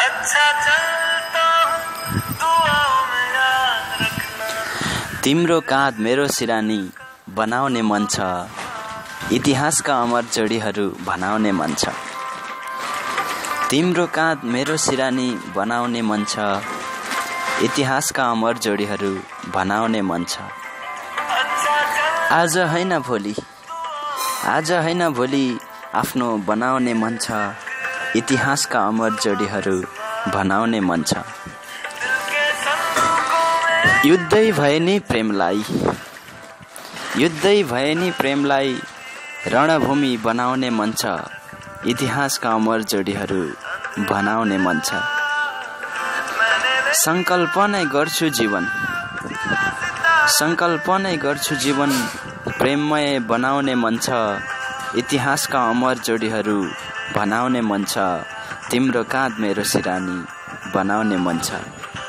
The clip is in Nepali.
तिम्रो काँध मेरो सिरानी बनाउने मन छ, इतिहासका अमर जोडीहरू भनाउने मन छ। तिम्रो काँध मेरो सिरानी बनाउने मन छ, इतिहासका अमर जोडीहरू भनाउने मन छ। आज होइन भोलि आफ्नो बनाउने मन छ, इतिहासका अमर जोडीहरू भनाउने मन छ। युद्धै भए नि प्रेमलाई रणभूमि बनाउने मन छ, इतिहासका अमर जोडीहरू भनाउने मन छ। संकल्प नै गर्छु जीवन प्रेममय बनाउने मन छ, इतिहासका अमर जोडीहरू भनाउने मन छ। तिम्रो काँध मेरो सिरानी बनाउने मन छ।